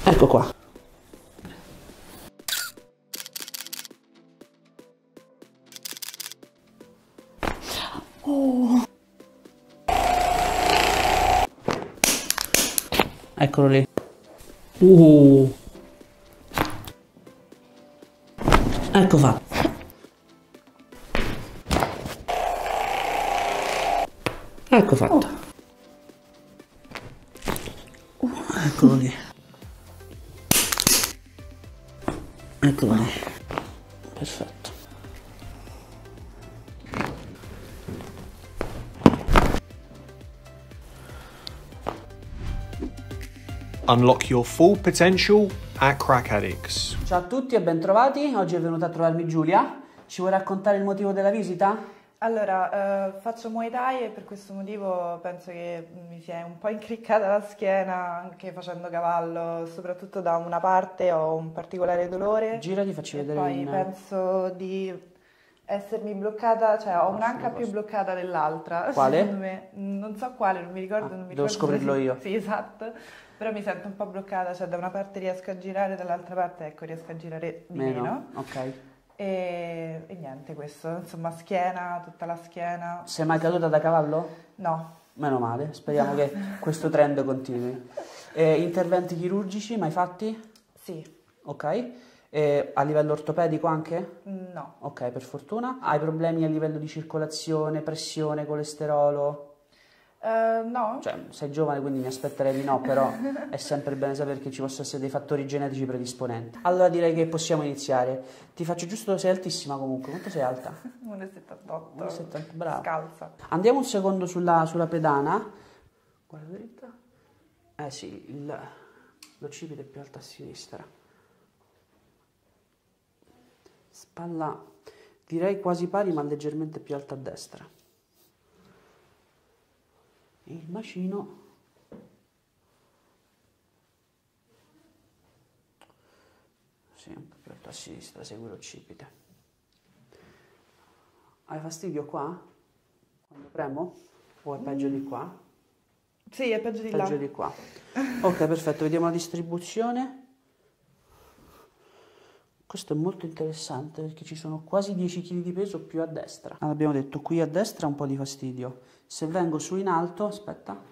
Ecco qua. Oh. Eccolo lì. Ecco fatto. Ecco fatto. Eccolo lì. Eccolo lì. Perfetto. Unlock your full potential at Crack Addicts. Ciao a tutti e bentrovati. Oggi è venuta a trovarmi Giulia. Ci vuoi raccontare il motivo della visita? Allora, faccio Muay Thai e per questo motivo penso che mi sia un po' incriccata la schiena anche facendo cavallo, soprattutto da una parte ho un particolare dolore. Girati, facci e vedere. poi penso di essermi bloccata, cioè ho un'anca più bloccata dell'altra. Quale? Secondo me. Non so quale, non mi ricordo. Non mi devo ricordo scoprirlo io. Sì, esatto. Però mi sento un po' bloccata, cioè da una parte riesco a girare, dall'altra parte ecco riesco a girare di meno. Ok. E niente, questo, insomma, schiena, tutta la schiena. Sei mai caduta da cavallo? No. Meno male, speriamo che questo trend continui. Interventi chirurgici mai fatti? Sì. Ok. A livello ortopedico anche? No. Ok, per fortuna. Hai problemi a livello di circolazione, pressione, colesterolo? No. Cioè, sei giovane, quindi mi aspetterei di no, però è sempre bene sapere che ci possono essere dei fattori genetici predisponenti. Allora direi che possiamo iniziare. Ti faccio giusto, sei altissima comunque, quanto sei alta? 1,78. 1,70, brava. Scalza. Andiamo un secondo sulla pedana. Guarda dritta. Eh sì, l'occipite è più alta a sinistra. Spalla, direi quasi pari, ma leggermente più alta a destra. Il bacino sì, un po' più alto a sinistra, segue l'occipite. Hai fastidio qua? Quando premo? O è peggio di qua? Sì, è peggio di là. Peggio di qua. Ok, perfetto, vediamo la distribuzione. Questo è molto interessante perché ci sono quasi 10 kg di peso più a destra. Allora, abbiamo detto qui a destra un po' di fastidio. Se vengo su in alto, aspetta.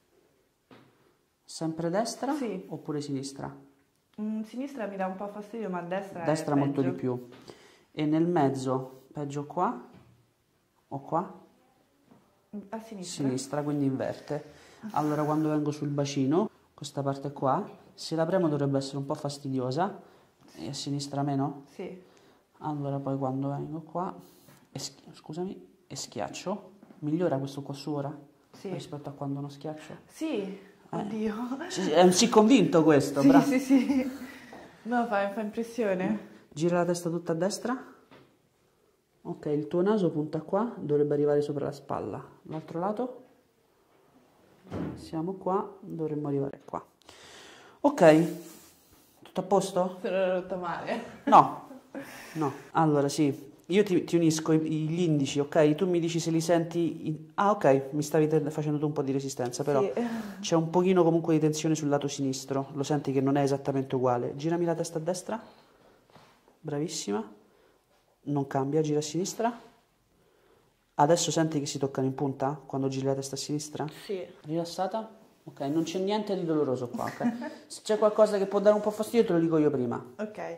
Sempre destra? Sì. Oppure sinistra? Sinistra mi dà un po' fastidio, ma a destra Destra è molto peggio. di più. E nel mezzo, peggio qua o qua? A sinistra. Sinistra, quindi inverte. Allora quando vengo sul bacino, questa parte qua, se la premo dovrebbe essere un po' fastidiosa. E a sinistra meno? Sì. Allora poi quando vengo qua e schiaccio, migliora questo qua su ora? Sì. Rispetto a quando non schiaccio? Sì, oddio. È un sì convinto questo, Sì, bravo. sì, sì. No, fa impressione. Gira la testa tutta a destra. Ok, il tuo naso punta qua, dovrebbe arrivare sopra la spalla. L'altro lato? Siamo qua, dovremmo arrivare qua. Ok, tutto a posto? Se l'ho rotta male. No, no. Allora sì, io ti unisco gli indici, ok? Tu mi dici se li senti... Ah, ok, mi stavi facendo tu un po' di resistenza, però Sì. c'è un pochino comunque di tensione sul lato sinistro. Lo senti che non è esattamente uguale. Girami la testa a destra. Bravissima. Non cambia, gira a sinistra. Adesso senti che si toccano in punta quando giri la testa a sinistra? Sì. Rilassata? Ok, non c'è niente di doloroso qua, ok? Se c'è qualcosa che può dare un po' fastidio te lo dico io prima. Ok.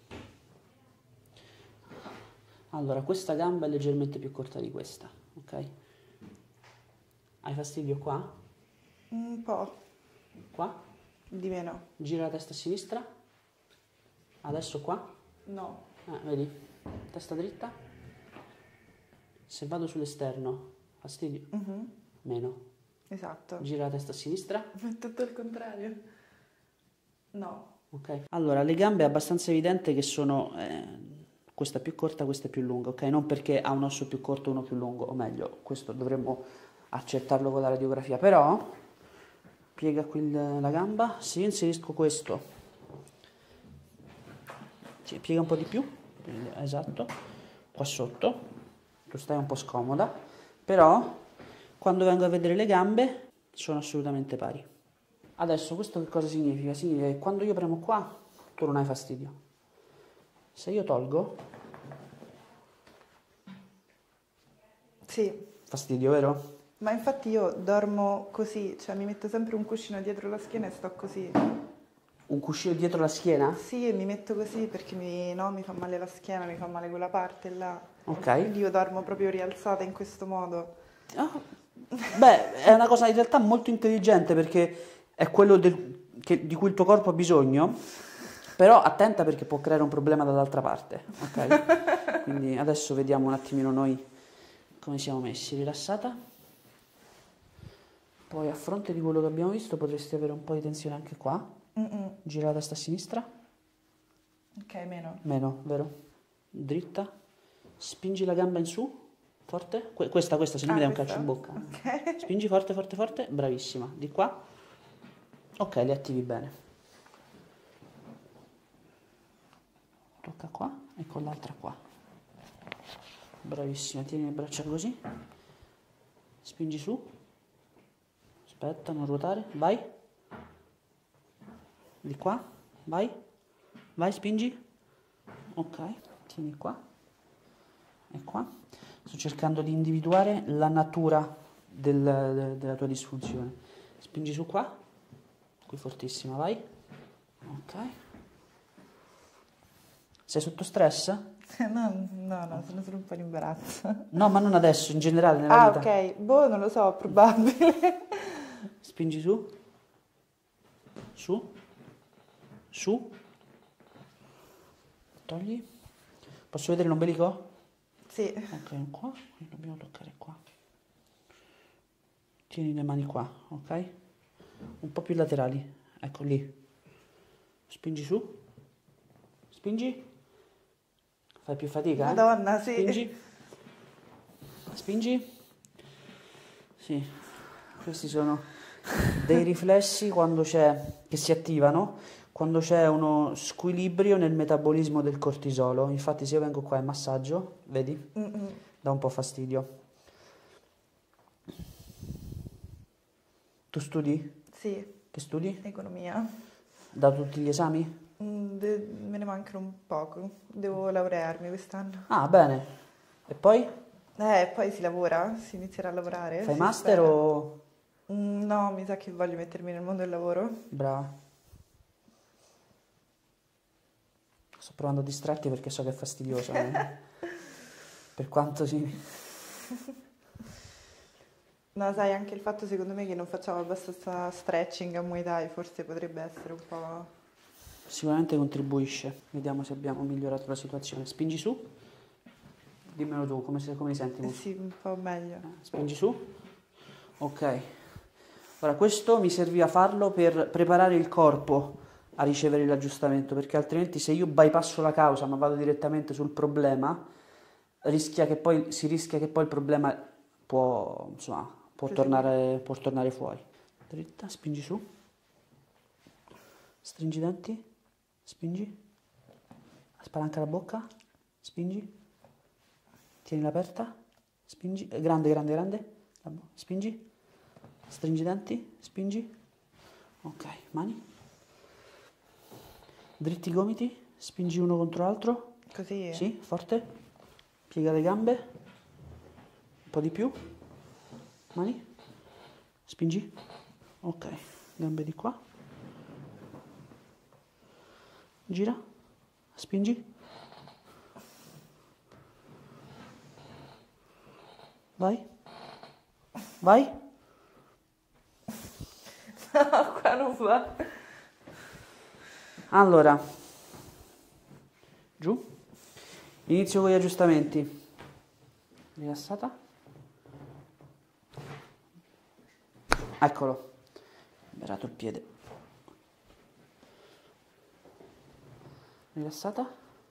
Allora, questa gamba è leggermente più corta di questa, ok? Hai fastidio qua? Un po' Qua? di meno. Gira la testa a sinistra. Adesso qua? No. Vedi? Testa dritta. Se vado sull'esterno, fastidio? Meno. Esatto. Gira la testa a sinistra. È tutto il contrario. No. Ok. Allora, le gambe è abbastanza evidente che sono... questa è più corta, questa è più lunga, ok? Non perché ha un osso più corto e uno più lungo, o meglio, questo dovremmo accertarlo con la radiografia, però piega qui la gamba, se io inserisco questo, piega un po' di più, esatto, qua sotto, tu stai un po' scomoda, però quando vengo a vedere le gambe sono assolutamente pari. Adesso questo che cosa significa? Significa che quando io premo qua, tu non hai fastidio. Se io tolgo, Sì, fastidio, vero? ma infatti io dormo così, cioè mi metto sempre un cuscino dietro la schiena e sto così. Un cuscino dietro la schiena? Sì, e mi metto così perché no, mi fa male la schiena, mi fa male quella parte là. Ok. Quindi io dormo proprio rialzata in questo modo. Ah, beh, è una cosa in realtà molto intelligente perché è quello di cui il tuo corpo ha bisogno, però attenta perché può creare un problema dall'altra parte, ok? Quindi adesso vediamo un attimino noi come siamo messi. Rilassata. Poi a fronte di quello che abbiamo visto potresti avere un po' di tensione anche qua. Gira la testa a sinistra. Ok, meno. Meno, vero? Dritta. Spingi la gamba in su. Forte. Questa, se no mi dai un calcio in bocca. Ok. Spingi forte, forte, forte. Bravissima. Di qua. Ok, li attivi bene. Tocca qua e con l'altra qua. Bravissima. Tieni le braccia così. Spingi su. Aspetta, non ruotare. Vai. Di qua. Vai. Vai, spingi. Ok. Tieni qua. E qua. Sto cercando di individuare la natura della tua disfunzione. Spingi su qua. Qui fortissima, vai. Ok. Sei sotto stress? No, sono solo un po' in imbarazzo. No, ma non adesso, in generale nella vita. Ok, boh, non lo so, probabile. Spingi su. Su. Su. Togli. Posso vedere l'ombelico? Sì. Ok, qua. Qui dobbiamo toccare qua. Tieni le mani qua, ok? Un po' più laterali. Ecco lì. Spingi su. Spingi. Fai più fatica? Madonna, sì. Spingi. Spingi. Sì. Questi sono dei riflessi che si attivano quando c'è uno squilibrio nel metabolismo del cortisolo. Infatti se io vengo qua e massaggio, vedi? Dà un po' fastidio. Tu studi? Sì, Che studi? economia. Da tutti gli esami? Me ne mancano un poco. Devo laurearmi quest'anno. Ah, bene. E poi? Poi si lavora, si inizierà a lavorare. Fai si master spera. o... No, mi sa che voglio mettermi nel mondo del lavoro. Brava. Sto provando a distrarti perché so che è fastidioso. Per quanto si... No, sai, anche il fatto secondo me che non facciamo abbastanza stretching a Muay Thai forse potrebbe essere un po'... Sicuramente contribuisce. Vediamo se abbiamo migliorato la situazione. Spingi su. Dimmelo tu, come li senti? Musa? Sì, un po' meglio. Spingi su. Ok. Ora, questo mi serviva a farlo per preparare il corpo a ricevere l'aggiustamento, perché altrimenti se io bypasso la causa ma vado direttamente sul problema, si rischia che poi il problema può tornare fuori. Dritta, spingi su. Stringi i denti. Spingi. Spalanca la bocca. Spingi. Tienila aperta. Spingi. Grande, grande, grande. Spingi. Stringi i denti. Spingi. Ok, mani. Dritti i gomiti. Spingi uno contro l'altro. Così? Sì, forte. Piega le gambe. Un po' di più. Mani. Spingi. Ok, gambe di qua. Gira. Spingi. Vai. Vai. No, qua non va. Allora. Giù. Inizio con gli aggiustamenti. Rilassata. Eccolo. Liberato il piede. Rilassata.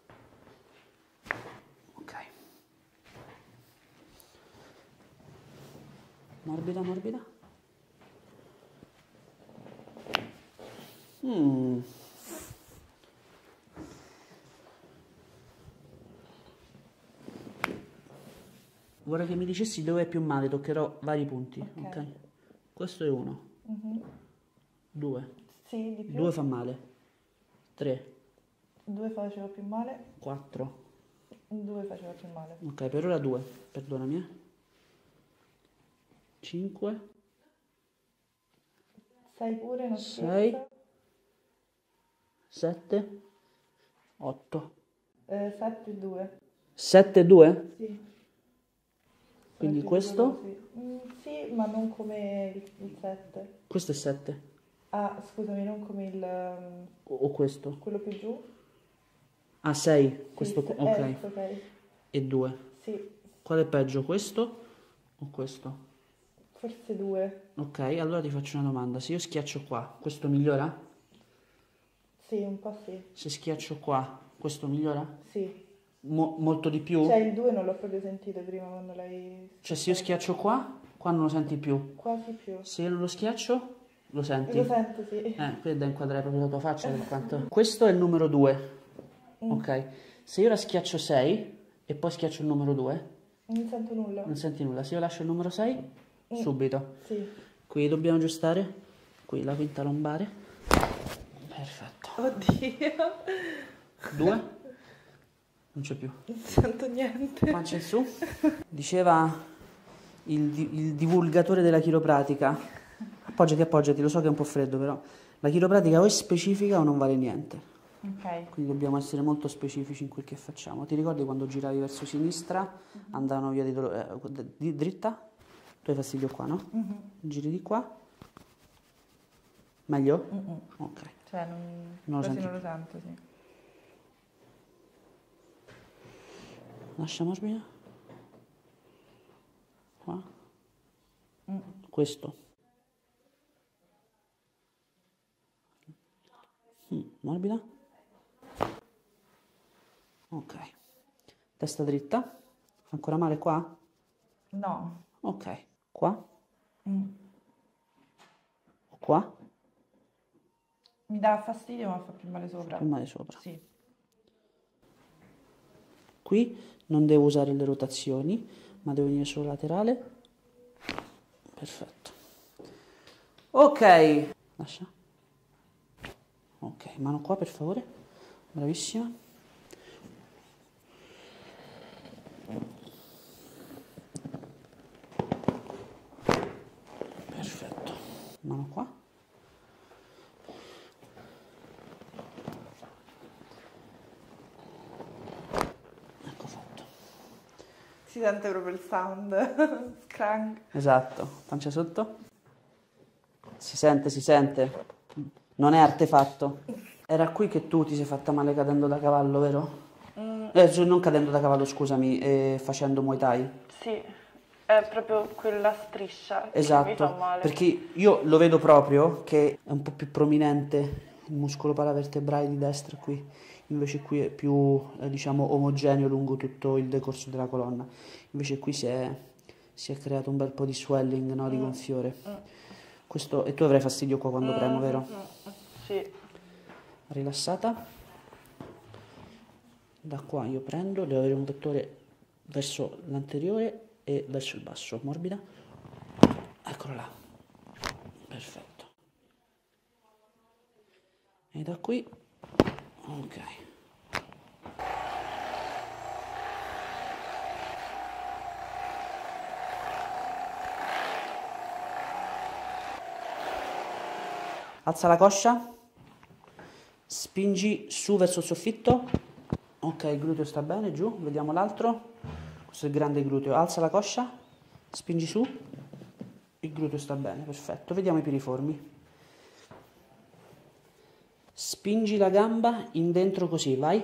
Ok. Morbida, morbida. Vorrei che mi dicessi dove è più male, toccherò vari punti. Ok. Questo è uno. 2. Sì, di più. 2 fa male. 3. 2 faceva più male. 4. 2 faceva più male. Ok, per ora 2. Perdonami. 5. 6 pure, non 6. scherzo. 7. 8. 7 e 2. 7 e 2? Sì. Quindi Sarebbe questo? quello, sì. Sì, ma non come il 7. Questo è 7. Ah, scusami, non come il O questo? quello più giù? Ah, 6. Sì, Questo qua. questo Ok. ok. E 2. Sì, Qual è peggio, questo o questo? forse 2. Ok, allora ti faccio una domanda. Se io schiaccio qua, questo migliora? Sì, un po' sì. Se schiaccio qua, questo migliora? Sì. Molto di più? Cioè il 2 non l'ho proprio sentito prima quando l'hai... Cioè se io schiaccio qua, qua non lo senti più. Quasi più. Se io non lo schiaccio, lo senti. Lo sento, sì. Qui è da inquadrare proprio la tua faccia per quanto... Questo è il numero 2. Ok. Se io ora schiaccio 6 e poi schiaccio il numero 2, Non sento nulla. non senti nulla. Se io lascio il numero 6, subito. Sì. Qui dobbiamo aggiustare. Qui la quinta lombare. Perfetto. Oddio. 2. Non c'è più. Non sento niente. Pancia in su. Diceva il divulgatore della chiropratica. Appoggiati, lo so che è un po' freddo, però la chiropratica o è specifica o non vale niente. Ok. Quindi dobbiamo essere molto specifici in quel che facciamo. Ti ricordi quando giravi verso sinistra, andavano via di dritta? Tu hai fastidio qua, no? Giri di qua. Meglio? Ok. Cioè Non lo quasi senti non lo sento, sì. Lascia morbida. Qua. Questo. Morbida. Ok. Testa dritta. Fa ancora male qua? No. Ok. Qua. Qua. Mi dà fastidio ma fa più male sopra. Più male sopra. Sì. Qui non devo usare le rotazioni, ma devo venire solo laterale. Perfetto. Ok. Lascia. Ok, mano qua per favore. Bravissima. Perfetto. Mano qua. Ecco fatto. Si sente proprio il sound. Scrank. Esatto. Pancia sotto. Si sente, si sente. Non è artefatto. Era qui che tu ti sei fatta male cadendo da cavallo, vero? Non cadendo da cavallo, scusami, facendo Muay Thai. Sì, è proprio quella striscia che mi fa Esatto, male. perché io lo vedo proprio che è un po' più prominente il muscolo paravertebrale di destra qui, invece qui è più, diciamo, omogeneo lungo tutto il decorso della colonna. Invece qui si è creato un bel po' di swelling, no, di gonfiore. Questo, e tu avrai fastidio qua quando premo, vero? Sì. Rilassata. Da qua io prendo, devo avere un vettore verso l'anteriore e verso il basso. Morbida. Eccolo là. Perfetto. E da qui. Ok. Alza la coscia. Spingi su verso il soffitto. Ok, il gluteo sta bene, giù, vediamo l'altro. Questo è il grande gluteo. Alza la coscia, spingi su, il gluteo sta bene, perfetto. Vediamo i piriformi. Spingi la gamba in dentro così, vai.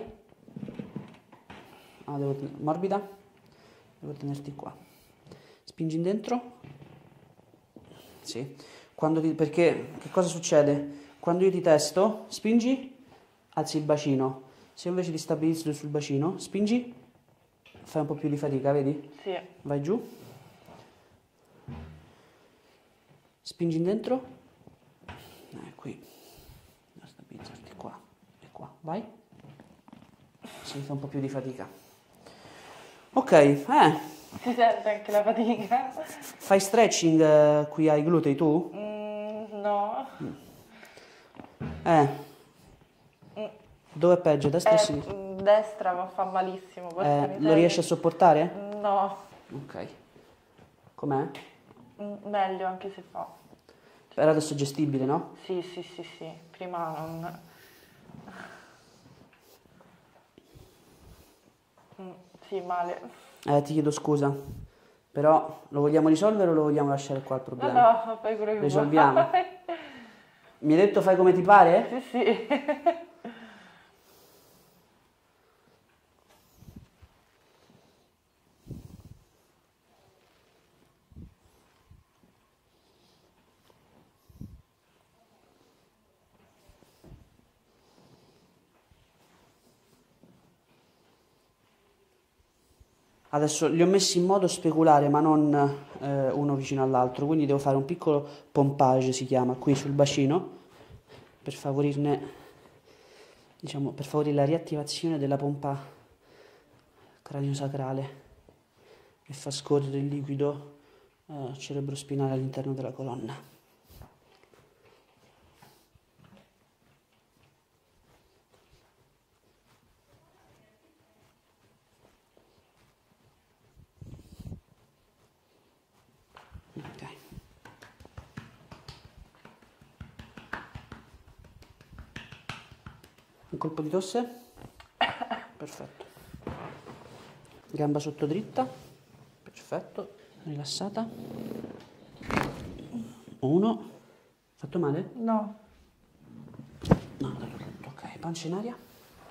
Ah, morbida. Devo tenerti qua. Spingi in dentro. Sì. Perché che cosa succede? Quando io ti testo, spingi, alzi il bacino. Se invece ti stabilizzo sul bacino, spingi, fai un po' più di fatica, vedi? Sì. Vai giù. Spingi in dentro. Qui. Devo stabilizzarti qua e qua. Vai. Si fa un po' più di fatica. Ok, Si sente anche la fatica. Fai stretching qui ai glutei tu? No. Dove è peggio, destra o sinistra? Destra, ma fa malissimo. Lo riesci a sopportare? No. Ok. Com'è? Meglio anche se fa. Però adesso è gestibile, no? Sì. Prima non... Sì, male. Ti chiedo scusa, però lo vogliamo risolvere o lo vogliamo lasciare qua il problema? No, fai quello che Risolviamo. vuoi. Mi hai detto fai come ti pare? Sì. Adesso li ho messi in modo speculare, ma non uno vicino all'altro, quindi devo fare un piccolo pompage, si chiama, qui sul bacino, per favorirne, diciamo, per favorire la riattivazione della pompa craniosacrale e fa scorrere il liquido cerebrospinale all'interno della colonna. Ok. Un colpo di tosse? Perfetto. Gamba sotto dritta? Perfetto. Rilassata. 1. Fatto male? No. No, dai, ok. Pancia in aria.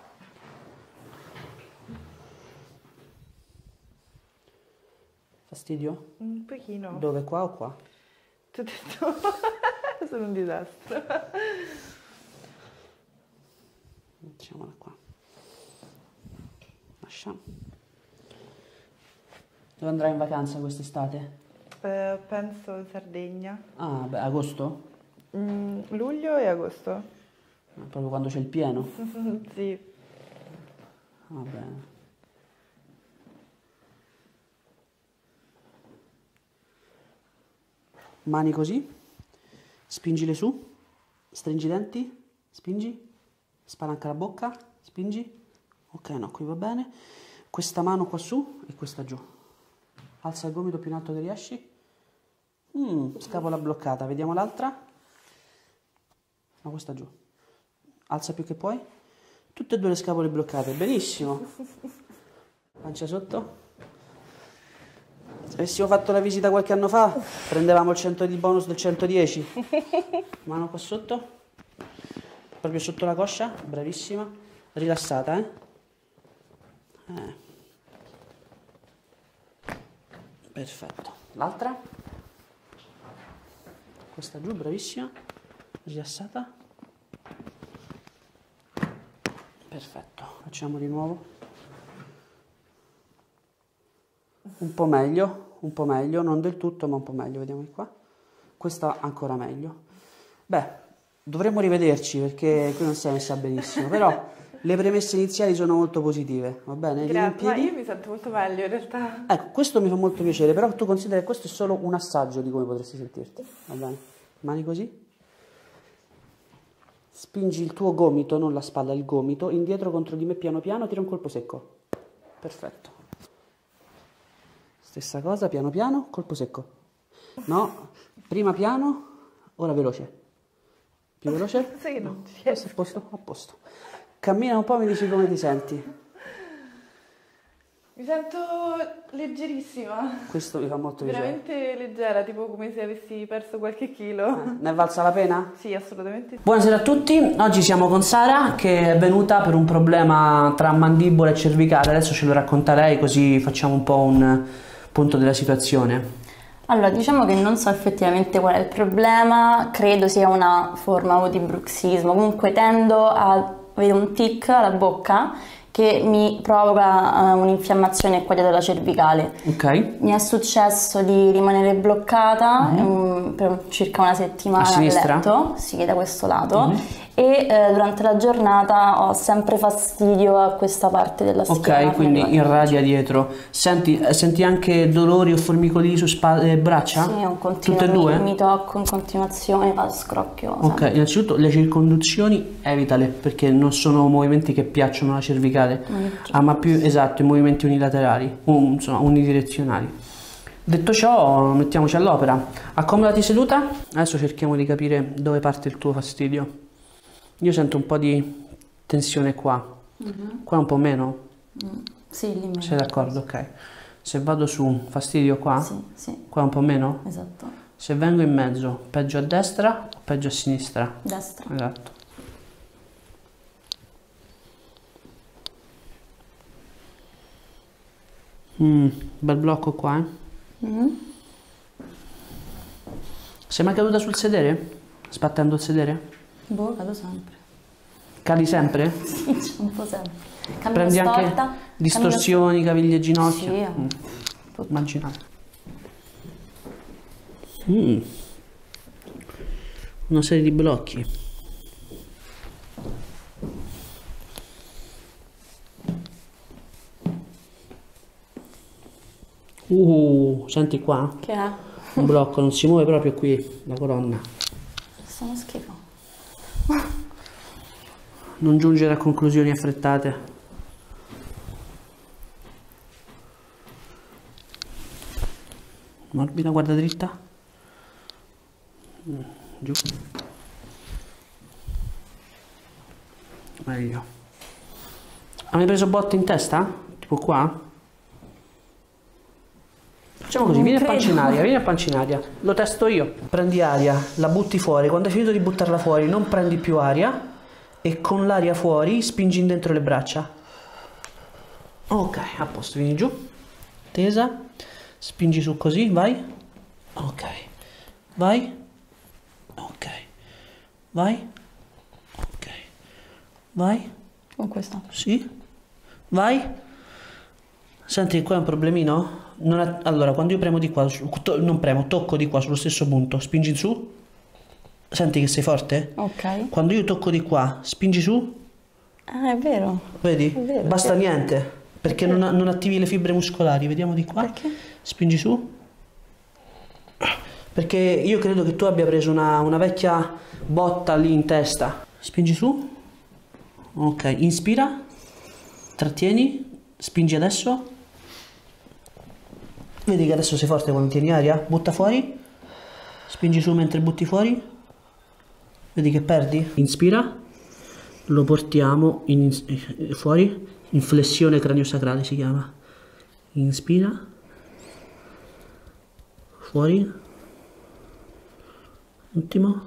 Fastidio? Un pochino. Dove, qua o qua? Ti ho detto, sono un disastro. Mettiamola qua. Lascia. Dove andrai in vacanza quest'estate? Penso in Sardegna. Ah, beh, agosto? Luglio e agosto. Proprio quando c'è il pieno? Sì. Va bene. Mani così, spingile su, stringi i denti, spingi, spalanca la bocca, spingi, ok, no, qui va bene, questa mano qua su e questa giù, alza il gomito più in alto che riesci, scapola bloccata, vediamo l'altra, no, questa giù, alza più che puoi, tutte e due le scapole bloccate, benissimo, pancia sotto. Se avessimo fatto la visita qualche anno fa, prendevamo il 100 di bonus del 110. Mano qua sotto, proprio sotto la coscia, bravissima, rilassata, Perfetto. L'altra, questa giù, bravissima, rilassata. Perfetto, facciamo di nuovo. Un po' meglio, non del tutto, ma un po' meglio, vediamo di qua. Questa ancora meglio. Beh, dovremmo rivederci perché qui non si è messa benissimo, però le premesse iniziali sono molto positive, va bene? Grazie, ma io mi sento molto meglio in realtà. Ecco, questo mi fa molto piacere, però tu considera che questo è solo un assaggio di come potresti sentirti, va bene? Mani così. Spingi il tuo gomito, non la spalla, il gomito, indietro contro di me piano piano, tira un colpo secco. Perfetto. Stessa cosa, piano piano, colpo secco. No, prima piano, ora veloce. Più veloce? Sai che non ci Questo è a posto? A posto. Cammina un po' e mi dici come ti senti. Mi sento leggerissima. Questo mi fa molto piacere. Veramente leggera, tipo come se avessi perso qualche chilo. Ne è valsa la pena? Sì, assolutamente. Buonasera a tutti, oggi siamo con Sara che è venuta per un problema tra mandibola e cervicale, adesso ce lo racconta lei così facciamo un po' un punto della situazione. Allora, diciamo che non so effettivamente qual è il problema, credo sia una forma o di bruxismo, comunque tendo a avere un tic alla bocca che mi provoca un'infiammazione qua dietro la cervicale. Ok. Mi è successo di rimanere bloccata per circa una settimana A a sinistra? letto, sì, da questo lato, e durante la giornata ho sempre fastidio a questa parte della schiena. Ok, quindi irradia dietro. Senti anche dolori o formicolii su spalle e braccia? Sì, è un continuo, Tutte e due? mi tocco in continuazione, fa scrocchio. Ok, sempre. innanzitutto le circonduzioni evitale perché non sono movimenti che piacciono alla cervicale, ma più esatto, i movimenti unilaterali, insomma unidirezionali. Detto ciò, mettiamoci all'opera. Accomodati seduta. Adesso cerchiamo di capire dove parte il tuo fastidio. Io sento un po' di tensione qua, qua un po' meno. Sì, lì meno. Sei d'accordo? Ok. Se vado su, fastidio qua, Sì, sì, qua un po' meno. esatto. Se vengo in mezzo, peggio a destra o peggio a sinistra? Destra. Esatto. Bel blocco qua, eh? Sei mai caduta sul sedere? Sbattendo il sedere? Boh, cado sempre. Cadi sempre? Sì, c'è un po' sempre. Cammino Prendi storta, anche distorsioni, caviglie e ginocchia? Sì, Tutto. Immaginate. Una serie di blocchi. Senti qua? Che è? Un blocco, non si muove proprio qui la colonna. Sono schifo. Non giungere a conclusioni affrettate. Morbida, guarda dritta. Giù. Meglio. Hai mai preso botte in testa? Tipo qua? Facciamo così, vieni a pancia in aria, vieni a pancia in aria. Lo testo io. Prendi aria, la butti fuori. Quando hai finito di buttarla fuori, non prendi più aria. E con l'aria fuori spingi in dentro le braccia. Ok, a posto, vieni giù. Tesa. Spingi su così, vai. Ok. Vai. Ok. Vai. Ok. Vai. Con questa. Sì. Vai. Senti che qua è un problemino? Allora, quando io premo di qua, non premo, tocco di qua sullo stesso punto, spingi in su. Senti che sei forte? Ok. Quando io tocco di qua, spingi su. Ah, è vero. Vedi? È vero, Basta sì. niente. Perché non attivi le fibre muscolari. Vediamo di qua. Perché? Spingi su. Perché io credo che tu abbia preso una vecchia botta lì in testa. Spingi su. Ok, inspira. Trattieni. Spingi adesso. Vedi che adesso sei forte quando tieni aria? Butta fuori. Spingi su mentre butti fuori. Vedi che perdi? Inspira. Lo portiamo fuori. In flessione craniosacrale si chiama. Inspira. Fuori. Ultimo.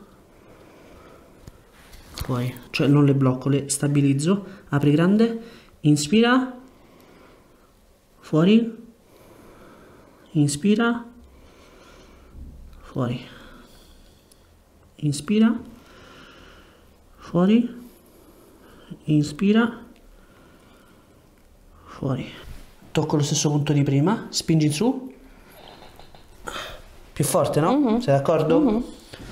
Fuori. Cioè non le blocco, le stabilizzo. Apri grande. Inspira. Fuori. Inspira. Fuori. Inspira. Fuori. Inspira. Fuori. Tocco lo stesso punto di prima. Spingi in su. Più forte, no? Sei d'accordo?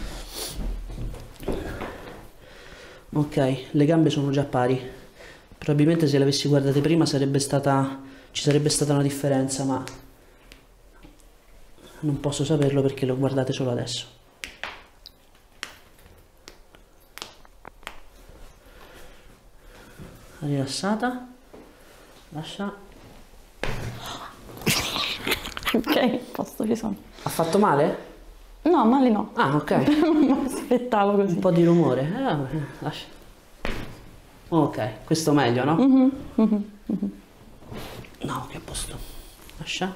Ok, le gambe sono già pari. Probabilmente se le avessi guardate prima ci sarebbe stata una differenza, ma non posso saperlo perché le ho guardate solo adesso. Rilassata. Lascia. Ok, posto, ci sono. Ha fatto male? No, male no. Ah, ok. Non aspettavo così. Un po' di rumore. Lascia. Ok, questo meglio, no? No, che a posto. Lascia.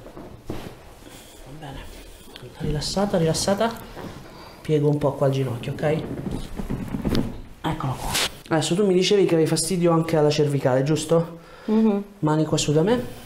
Va bene. Rilassata, rilassata. Piego un po' qua il ginocchio, ok? Eccolo qua. Adesso tu mi dicevi che avevi fastidio anche alla cervicale, giusto? Mani qua su da me.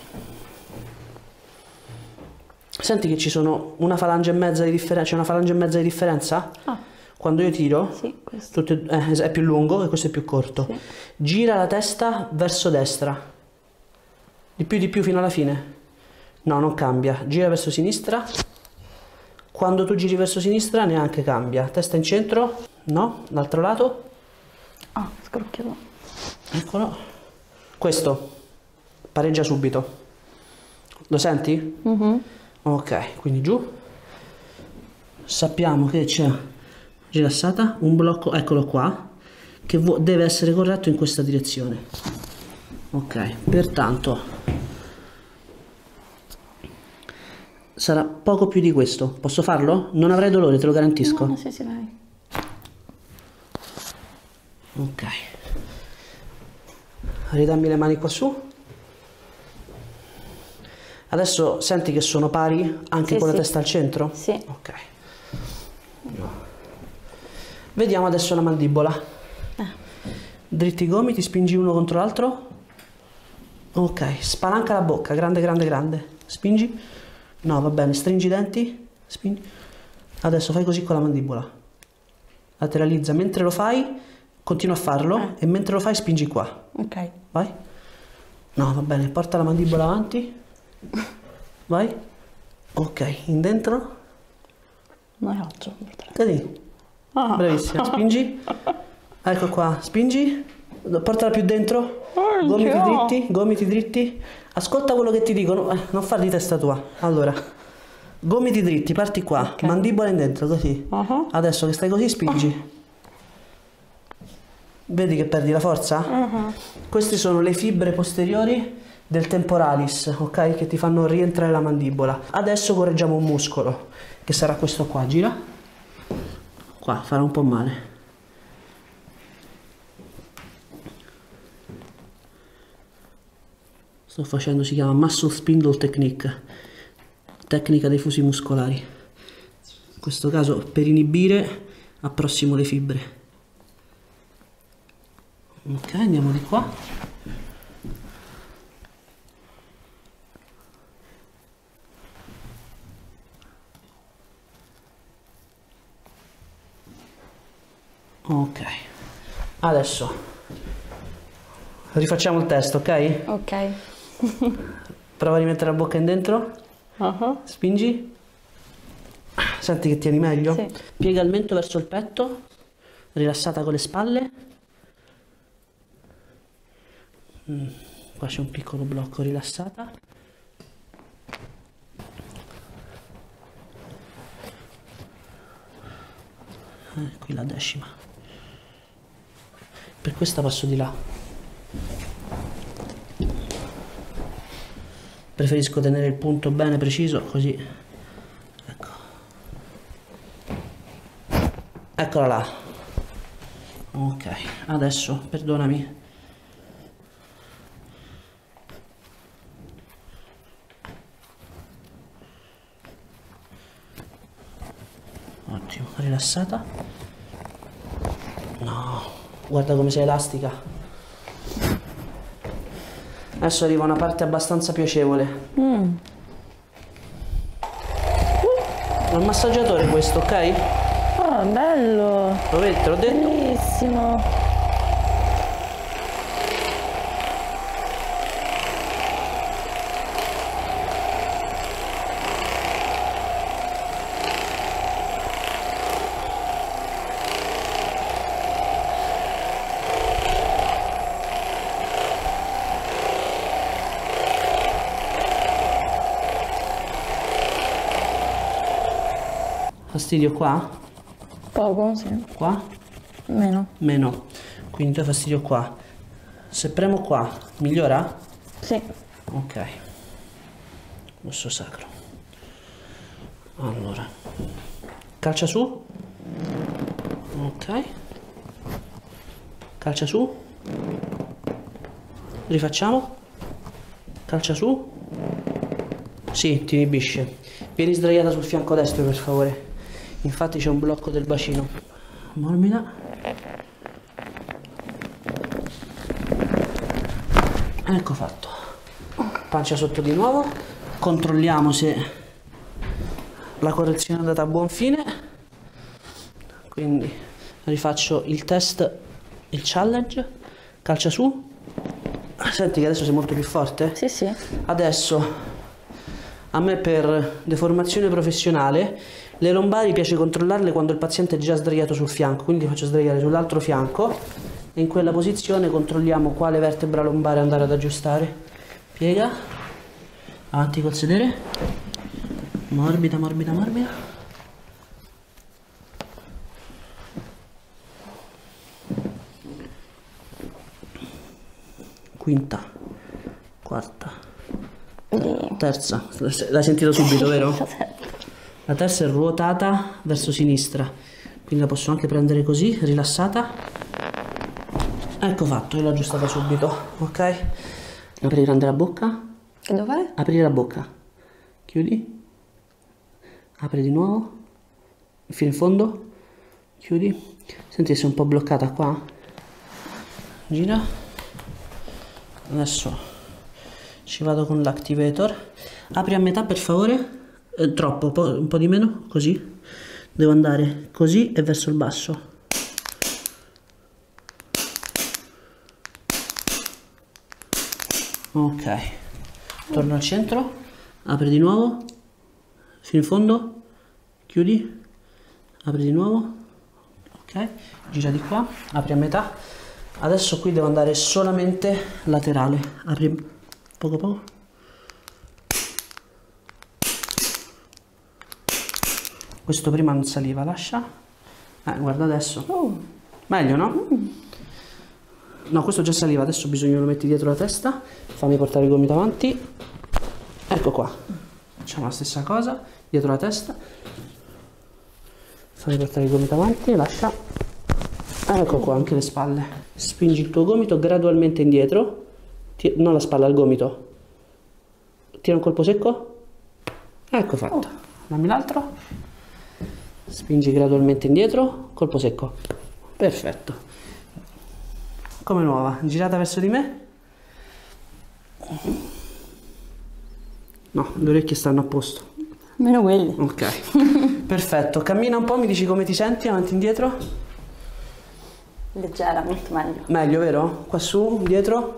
Senti che ci sono una falange e mezza di differenza? C'è una falange e mezza di differenza? Ah. Quando io tiro, Sì, questo. è più lungo e questo è più corto. Sì. Gira la testa verso destra. Di più fino alla fine. No, non cambia. Gira verso sinistra. Quando tu giri verso sinistra neanche cambia. Testa in centro. No, l'altro lato. Ah, scrocchiato. Eccolo. Questo. Pareggia subito. Lo senti? Ok, quindi giù. Sappiamo che c'è rilassata un blocco, eccolo qua, che deve essere corretto in questa direzione. Ok, pertanto sarà poco più di questo. Posso farlo? Non avrai dolore, te lo garantisco. No, sì, vai. Ok. Ridammi le mani qua su. Adesso senti che sono pari anche Sì, con la sì. testa al centro? Sì. Ok. Vediamo adesso la mandibola. Dritti i gomiti, spingi uno contro l'altro. Ok, spalanca la bocca, grande, grande, grande. Spingi. No, va bene, stringi i denti. Spingi. Adesso fai così con la mandibola. Lateralizza. Mentre lo fai, continua a farlo. E mentre lo fai, spingi qua. Ok. Vai. No, va bene, porta la mandibola avanti. Vai. Ok, in dentro. Non la faccio. Così. Ah. Bravissima, spingi. Ecco qua, spingi. Portala più dentro. Gomiti dritti. Ascolta quello che ti dicono. Non far di testa tua. Allora, gomiti dritti, parti qua. Ok. Mandibola in dentro, così. Adesso che stai così, spingi. Vedi che perdi la forza? Queste sono le fibre posteriori del temporalis, ok? Che ti fanno rientrare la mandibola. Adesso correggiamo un muscolo, che sarà questo qua. Gira. Qua, farà un po' male. Sto facendo, si chiama Muscle Spindle Technique, tecnica dei fusi muscolari. In questo caso per inibire approssimo le fibre. Ok, andiamo di qua. Ok, adesso rifacciamo il test, ok? Ok. Prova a rimettere la bocca in dentro. Spingi. Senti che tieni meglio? Sì. Piega il mento verso il petto, rilassata con le spalle. Qua c'è un piccolo blocco, rilassata. Qui la decima. Per questa passo di là. Preferisco tenere il punto bene preciso, così. Ecco. Eccola là. Ok, adesso, perdonami. Ottimo, rilassata. No, guarda come sei elastica. Adesso arriva una parte abbastanza piacevole. È un massaggiatore questo, ok? Ah, bello. Lo vedi, te l'ho detto? Bellissimo. Fastidio qua? Poco, sì. Qua? Meno. Meno. Quindi tu hai fastidio qua. Se premo qua, migliora? Sì. Ok. Osso sacro. Allora. Calcia su. Ok. Calcia su. Rifacciamo. Calcia su. Sì, ti inibisce. Vieni sdraiata sul fianco destro, per favore. Infatti c'è un blocco del bacino. Morbida. Ecco fatto. Pancia sotto di nuovo. Controlliamo se la correzione è andata a buon fine. Quindi rifaccio il test, il challenge, calcia su. Senti che adesso sei molto più forte? Sì, sì. Adesso a me per deformazione professionale le lombari piace controllarle quando il paziente è già sdraiato sul fianco, quindi faccio sdraiare sull'altro fianco e in quella posizione controlliamo quale vertebra lombare andare ad aggiustare. Piega, avanti col sedere, morbida, morbida, morbida. Quinta, quarta, terza, l'hai sentito subito, vero? La terza è ruotata verso sinistra, quindi la posso anche prendere così, rilassata. Ecco fatto, io l'ho aggiustata subito, ok? Apri grande la bocca. Che devo fare? Aprire la bocca, chiudi, apri di nuovo, fino in fondo, chiudi. Senti se sei un po' bloccata qua, gira. Adesso ci vado con l'activator. Apri a metà per favore. Troppo, un po' di meno, così. Devo andare così e verso il basso. Ok. Torno al centro. Apri di nuovo. Fino in fondo. Chiudi. Apri di nuovo. Ok. Gira di qua. Apri a metà. Adesso qui devo andare solamente laterale. Apri poco poco. Questo prima non saliva, lascia. Guarda adesso. Meglio, no? No, questo già saliva, adesso bisogna lo metti dietro la testa. Fammi portare il gomito avanti. Ecco qua. Facciamo la stessa cosa, dietro la testa. Fammi portare il gomito avanti, lascia. Ecco qua, anche le spalle. Spingi il tuo gomito gradualmente indietro. Non la spalla, il gomito. Tira un colpo secco. Ecco fatto. Dammi l'altro. Spingi gradualmente indietro, colpo secco. Perfetto. Come nuova, girata verso di me. No, le orecchie stanno a posto. Meno quelli. Ok. Perfetto, cammina un po', mi dici come ti senti, avanti e indietro. Leggera, molto meglio. Meglio, vero? Qua su, dietro.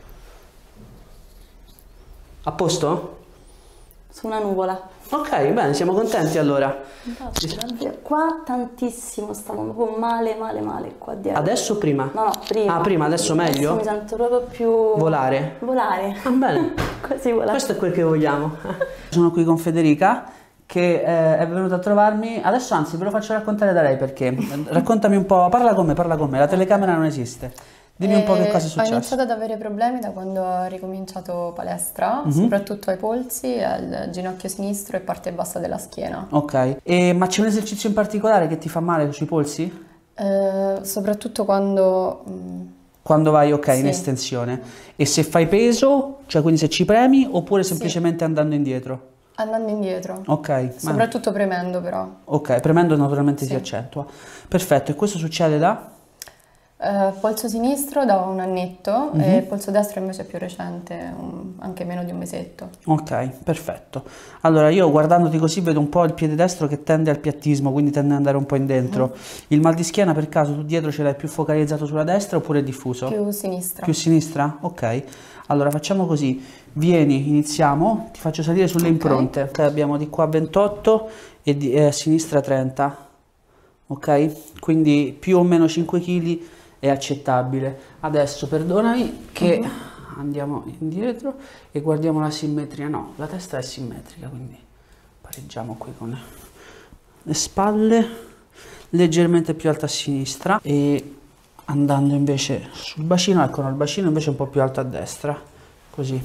A posto? Su una nuvola. Ok, bene, siamo contenti allora. Qua tantissimo, stavo proprio male qua dietro. Adesso o prima? No, prima. Ah, prima, adesso meglio? Adesso mi sento proprio più... Volare? Volare. Ah, bene. Quasi volare. Questo è quel che vogliamo. Sono qui con Federica che è venuta a trovarmi. Adesso anzi ve lo faccio raccontare da lei perché. Raccontami un po', parla con me, la telecamera non esiste. Dimmi un po' che cosa è successo. Ho iniziato ad avere problemi da quando ho ricominciato palestra, soprattutto ai polsi, al ginocchio sinistro e parte bassa della schiena. Ok, ma c'è un esercizio in particolare che ti fa male sui polsi? Soprattutto quando... Quando vai, ok, sì. in estensione. E se fai peso, cioè quindi se ci premi oppure semplicemente andando indietro? Andando indietro. Ok. Soprattutto premendo però. Ok, premendo naturalmente Sì. si accentua. Perfetto, e questo succede da? Polso sinistro da un annetto e il polso destro invece è più recente, anche meno di un mesetto. Ok, perfetto. Allora io guardandoti così vedo un po' il piede destro che tende al piattismo, quindi tende ad andare un po' in dentro. Il mal di schiena per caso tu dietro ce l'hai più focalizzato sulla destra oppure è diffuso? Più sinistra. Più sinistra? Ok. Allora facciamo così, vieni, iniziamo, ti faccio salire sulle impronte. Ok, abbiamo di qua 28 e a sinistra 30. Ok? Quindi più o meno 5 kg è accettabile. Adesso perdonami che andiamo indietro e guardiamo la simmetria. No, la testa è simmetrica, quindi pareggiamo qui con le spalle leggermente più alta a sinistra e andando invece sul bacino, ecco, no, il bacino invece è un po' più alto a destra, così.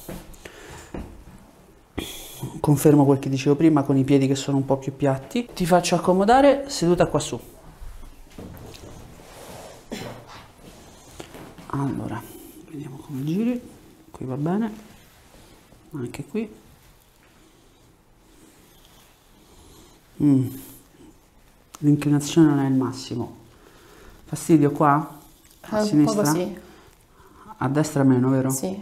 Confermo quel che dicevo prima con i piedi che sono un po' più piatti. Ti faccio accomodare seduta qua su. Allora, vediamo come giri. Qui va bene, anche qui. L'inclinazione non è il massimo. Fastidio qua? A sinistra? Un po' così. A destra meno, vero? Sì.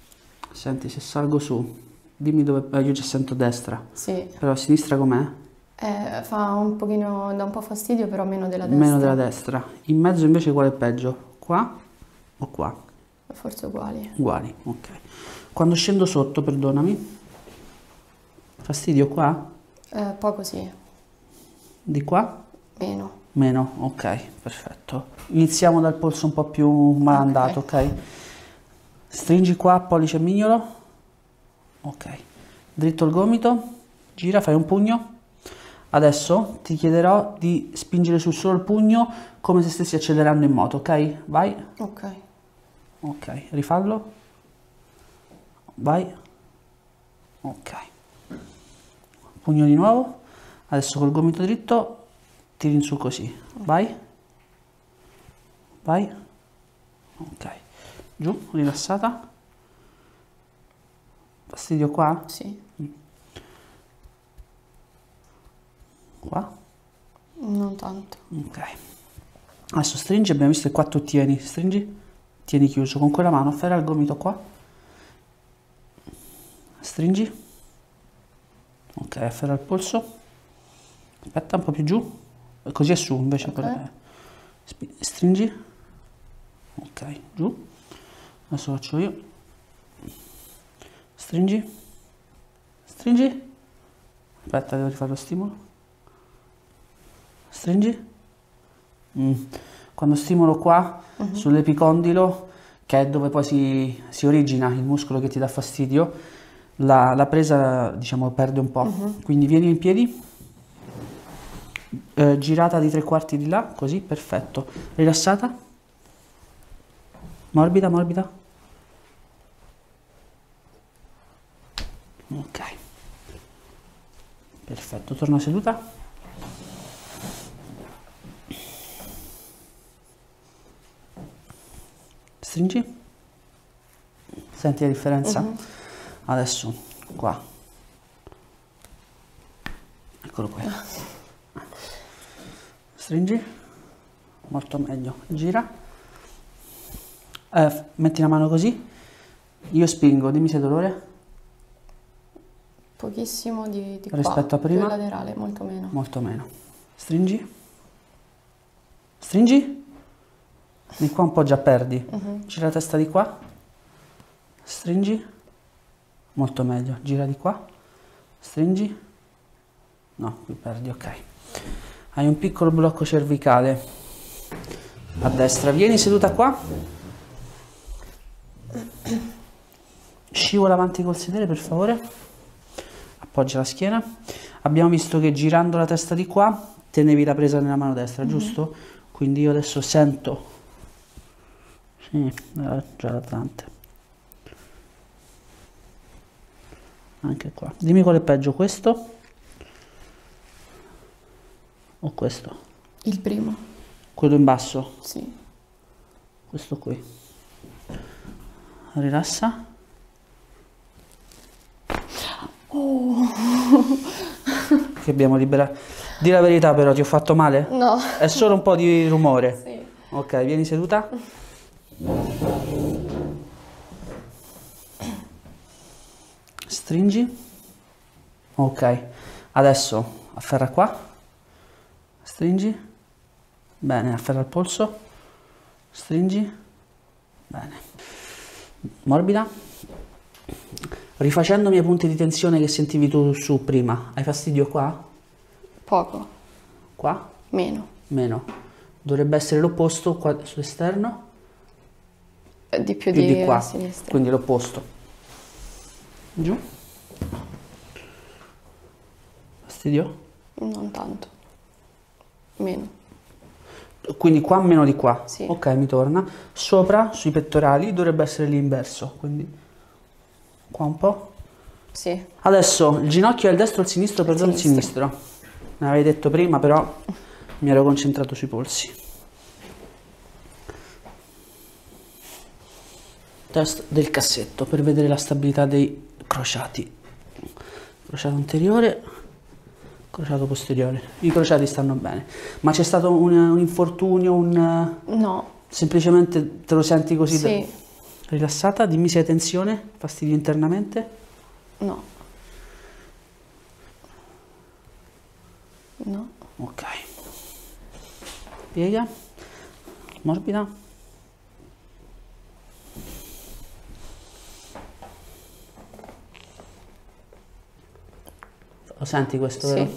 Senti, se salgo su, dimmi dove... io già sento destra. Sì. Però a sinistra com'è? Fa un pochino, dà un po' fastidio, però meno della destra. Meno della destra. In mezzo invece qual è peggio? Qua o qua? Forse uguali. Uguali, ok. Quando scendo sotto, perdonami. Fastidio qua? Poco sì, Di qua? meno. Meno, ok, perfetto. Iniziamo dal polso un po' più malandato, ok? Stringi qua, pollice e mignolo. Ok. Dritto il gomito, gira, fai un pugno. Adesso ti chiederò di spingere su solo il pugno come se stessi accelerando in moto, ok? Vai. Ok. Ok, rifallo. Vai. Ok. Pugno di nuovo. Adesso col gomito dritto tiri in su così. Vai. Vai. Ok. Giù, rilassata. Fastidio qua? Sì. Qua. Non tanto. Ok. Adesso stringi, abbiamo visto che qua tu tieni. Stringi, tieni chiuso. Con quella mano afferra il gomito qua. Stringi. Ok, afferra il polso. Aspetta, un po' più giù. Così è su, invece. Ok. Stringi. Ok, giù. Adesso faccio io. Stringi. Stringi. Aspetta, devo rifare lo stimolo. Stringi. Quando stimolo qua, sull'epicondilo, che è dove poi si origina il muscolo che ti dà fastidio, la presa, diciamo, perde un po'. Quindi vieni in piedi, girata di 3/4 di là, così, perfetto. Rilassata. Morbida, morbida. Ok. Perfetto, torna seduta. Stringi. Senti la differenza? Adesso, qua. Eccolo qui. Stringi. Molto meglio. Gira. Metti la mano così. Io spingo, dimmi se dolore. Pochissimo di qua. Rispetto a prima? Più laterale, molto meno. Molto meno. Stringi. Stringi. Di qua un po' già perdi. Gira la testa di qua. Stringi. Molto meglio. Gira di qua. Stringi. No, qui perdi, ok. Hai un piccolo blocco cervicale a destra. Vieni seduta qua. Scivola avanti col sedere, per favore. Appoggia la schiena. Abbiamo visto che girando la testa di qua tenevi la presa nella mano destra, giusto? Quindi io adesso sento. Sì, già l'atlante. Anche qua. Dimmi qual è peggio, questo o questo? Il primo. Quello in basso? Sì. Questo qui. Rilassa. Che abbiamo liberato. Di la verità però, ti ho fatto male? No. È solo un po' di rumore. Sì. Ok, vieni seduta. Stringi. Ok, adesso afferra qua. Stringi. Bene, afferra il polso. Stringi. Bene. Morbida. Rifacendomi ai punti di tensione che sentivi tu su prima. Hai fastidio qua? Poco. Qua? Meno. Meno. Dovrebbe essere l'opposto qua sull'esterno. Di più Più di qua. a sinistra. Quindi l'opposto. Giù. Fastidio? Non tanto. Meno. Quindi qua meno di qua. Sì. Ok, mi torna. Sopra, sui pettorali, dovrebbe essere l'inverso. Quindi qua un po'. Sì. Adesso il ginocchio è il destro o il sinistro? Perdono il Sinistro. sinistro. Me l'avevi detto prima, però mi ero concentrato sui polsi. Test del cassetto per vedere la stabilità dei crociati. Crociato anteriore, crociato posteriore. I crociati stanno bene. Ma c'è stato un infortunio, No. semplicemente te lo senti così? Sì. Rilassata? Dimmi se hai tensione, fastidio internamente. No. No. Ok. Piega. Morbida. Lo senti questo, Sì. vero?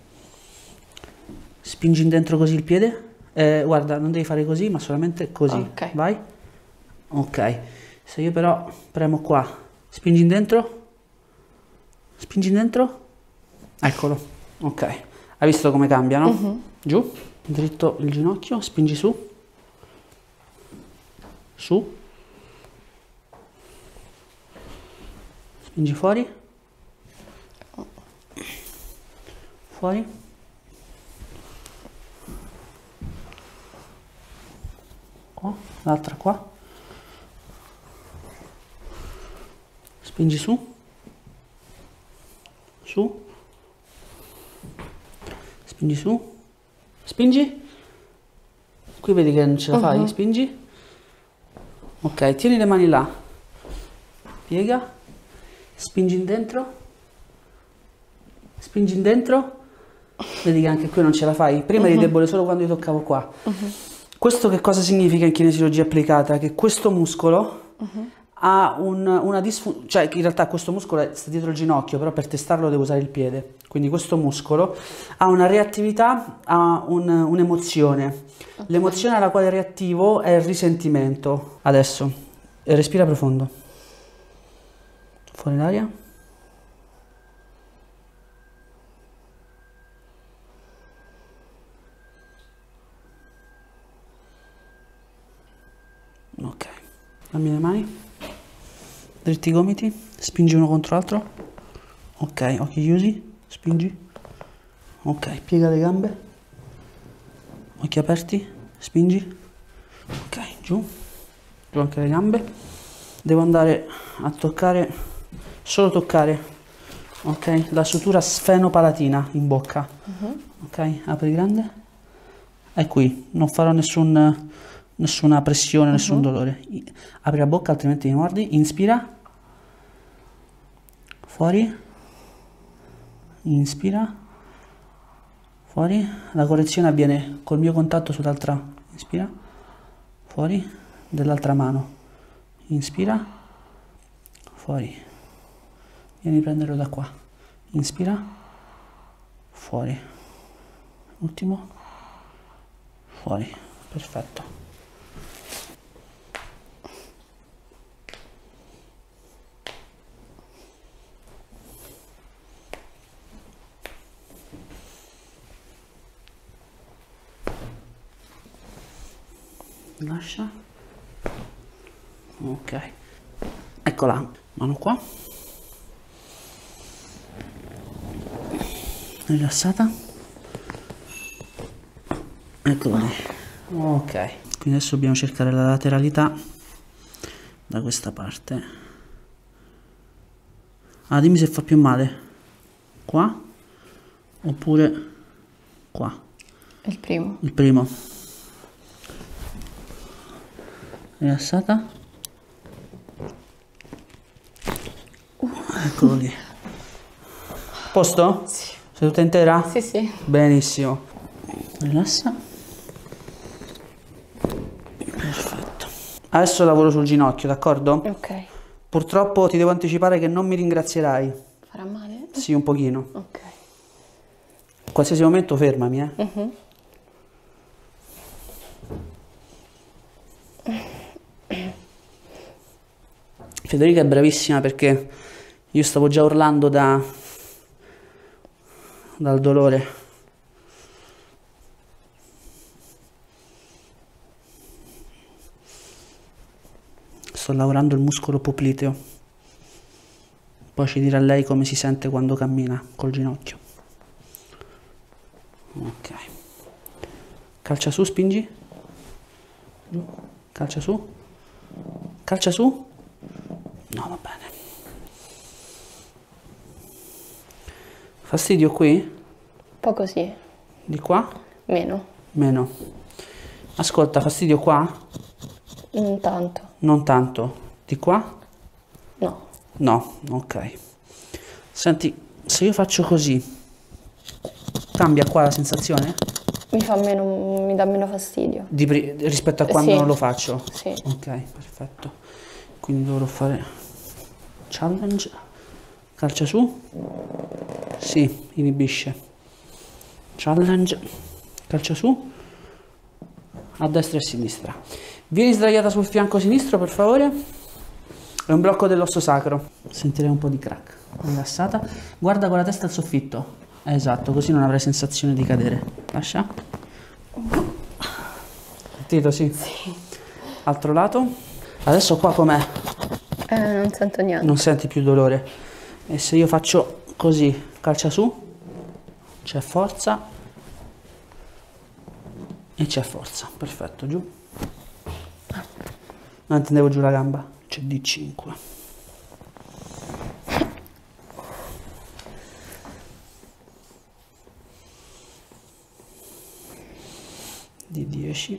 Spingi in dentro così il piede. Guarda, non devi fare così, ma solamente così. Ok. Vai. Ok. Se io però premo qua, spingi in dentro. Spingi in dentro. Eccolo. Ok. Hai visto come cambia, no? Giù. Dritto il ginocchio, spingi su. Su. Spingi fuori. Fuori. Qua, l'altra qua. Spingi su. Su. Spingi su. Spingi. Qui vedi che non ce la fai, spingi. Ok, tieni le mani là. Piega. Spingi in dentro. Spingi in dentro. Vedi che anche qui non ce la fai. Prima eri debole solo quando io toccavo qua. Questo che cosa significa in kinesiologia applicata? Che questo muscolo ha una disfunzione, cioè in realtà questo muscolo sta dietro il ginocchio, però per testarlo devo usare il piede. Quindi questo muscolo ha una reattività, ha un'emozione. L'emozione alla quale è reattivo è il risentimento. Adesso, respira profondo. Fuori l'aria. Ok, dammi le mani, dritti i gomiti, spingi uno contro l'altro, ok, occhi chiusi, spingi, ok, piega le gambe, occhi aperti, spingi, ok, giù anche le gambe, devo andare a toccare, solo toccare, ok, la sutura sfenopalatina in bocca, ok, apri grande, è qui, non farò nessuna pressione, nessun dolore. Apri la bocca, altrimenti mi mordi. Inspira. Fuori. Inspira. Fuori. La correzione avviene col mio contatto sull'altra. Inspira. Fuori. Dell'altra mano. Inspira. Fuori. Vieni a prenderlo da qua. Inspira. Fuori. Ultimo. Fuori. Perfetto. Lascia. Ok. Eccola. Mano qua. Rilassata. Eccola lì. Ok. Quindi adesso dobbiamo cercare la lateralità da questa parte. Ah, dimmi se fa più male. Qua oppure qua. Il primo. Il primo. Rilassata. Eccolo lì. Posto? Sì. Seduta intera? Sì, sì. Benissimo. Rilassa. Perfetto. Adesso lavoro sul ginocchio, d'accordo? Ok. Purtroppo ti devo anticipare che non mi ringrazierai. Farà male? Sì, un pochino. Ok. In qualsiasi momento fermami, Federica è bravissima perché io stavo già urlando dal dolore. Sto lavorando il muscolo popliteo. Poi ci dirà lei come si sente quando cammina col ginocchio. Ok. Calcia su, spingi. Giù. Calcia su. Calcia su. No, va bene. Fastidio qui? Poco sì. Di qua? Meno. Meno. Ascolta, fastidio qua? Non tanto. Non tanto. Di qua? No. No, ok. Senti, se io faccio così, Cambia qua la sensazione? Mi dà meno fastidio. Rispetto a quando Sì. non lo faccio? Sì. Ok, perfetto. Quindi dovrò fare challenge, calcia su, sì, inibisce. Challenge, calcia su, a destra e a sinistra. Vieni sdraiata sul fianco sinistro, per favore. È un blocco dell'osso sacro. Sentirei un po' di crack. Rilassata. Guarda con la testa al soffitto. Esatto, così non avrai sensazione di cadere. Lascia. Sentito, sì? Sì. Altro lato. Adesso qua com'è? Non sento niente. Non senti più dolore. E se io faccio così, calcia su, c'è forza e c'è forza. Perfetto, giù. Non intendevo giù la gamba. C'è D5. D10.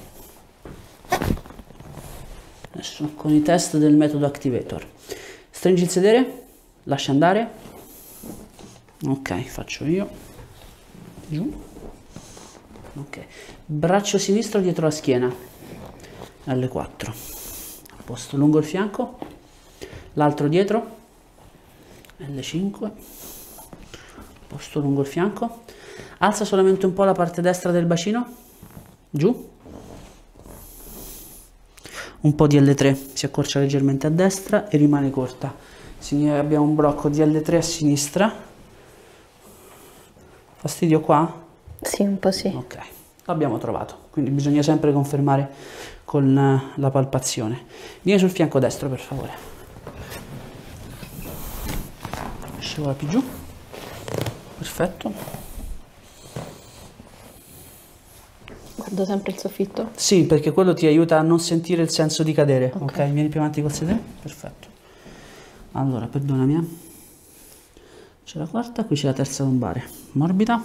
Adesso con i test del metodo Activator. Stringi il sedere, lascia andare. Ok, faccio io. Giù. Ok. Braccio sinistro dietro la schiena. L4. A posto, lungo il fianco. L'altro dietro. L5. A posto, lungo il fianco. Alza solamente un po' la parte destra del bacino. Giù. Un po' di L3, si accorcia leggermente a destra e rimane corta. Abbiamo un blocco di L3 a sinistra. Fastidio qua? Sì, un po' sì. Ok, l'abbiamo trovato. Quindi bisogna sempre confermare con la palpazione. Vieni sul fianco destro, per favore. Scivola più giù. Perfetto. Guardo sempre il soffitto. Sì, perché quello ti aiuta a non sentire il senso di cadere. Ok, vieni più avanti col sedere. Perfetto. Allora, perdonami. C'è la quarta, qui c'è la terza lombare. Morbida.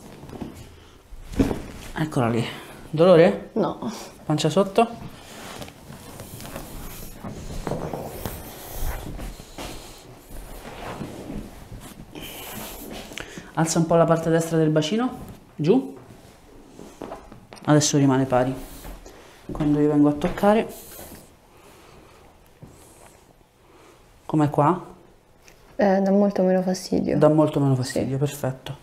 Eccola lì. Dolore? No. Pancia sotto. Alza un po' la parte destra del bacino. Giù. Adesso rimane pari. Quando io vengo a toccare, com'è qua? Dà molto meno fastidio. Dà molto meno fastidio, perfetto.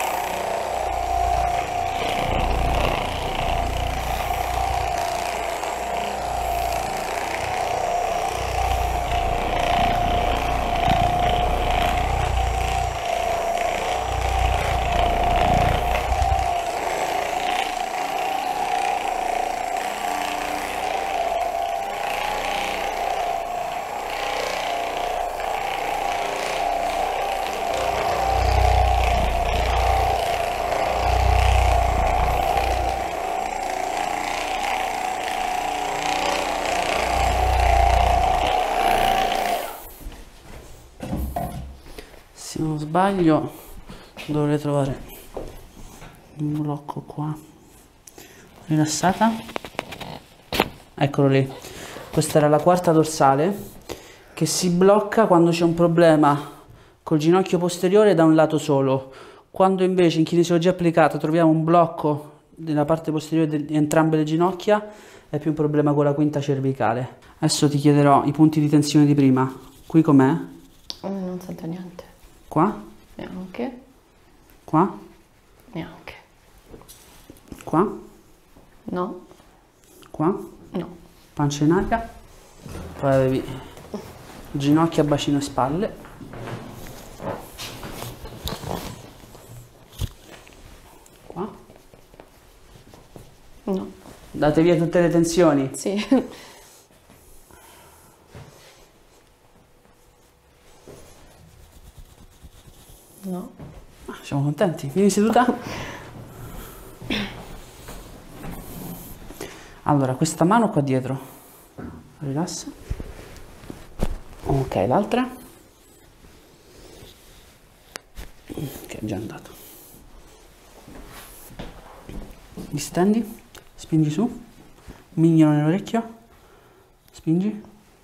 Se non sbaglio dovrei trovare un blocco qua. Rilassata. Eccolo lì. Questa era la quarta dorsale che si blocca quando c'è un problema col ginocchio posteriore da un lato solo. Quando invece in kinesiologia applicata troviamo un blocco nella parte posteriore di entrambe le ginocchia, è più un problema con la quinta cervicale. Adesso ti chiederò i punti di tensione di prima. Qui com'è? Non sento niente. Qua? Neanche. Qua? Neanche. Qua? No. Qua? No. Pancia in aria. Poi avevi ginocchia, bacino e spalle. Qua? No. Date via tutte le tensioni. Sì. No. Siamo contenti? Vieni seduta? Allora, questa mano qua dietro. Rilassa. Ok, l'altra. Ok, è già andato. Distendi. Spingi su. Mignolo nell'orecchio. Spingi.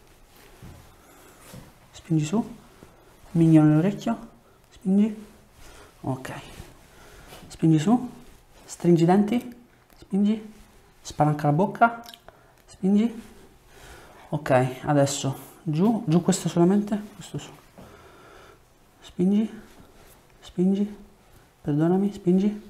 Spingi su. Mignolo nell'orecchio. Spingi. Ok. spingi su, stringi i denti, spingi, spalanca la bocca, spingi. Ok, adesso giù, giù questo solamente, questo su. Spingi, spingi, perdonami, spingi.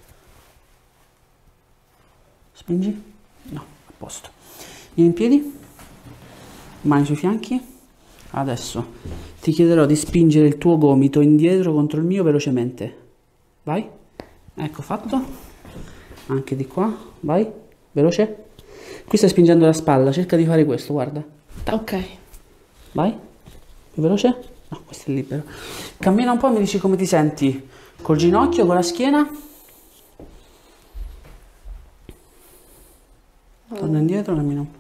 Spingi, no, a posto. Vieni in piedi, mani sui fianchi. Adesso ti chiederò di spingere il tuo gomito indietro contro il mio velocemente. Vai, ecco fatto. Anche di qua, vai, veloce. Qui stai spingendo la spalla, cerca di fare questo, guarda. Ok. Vai, più veloce. No, questo è libero. Cammina un po' e mi dici come ti senti. Col ginocchio, con la schiena. Torna indietro, cammina un po'.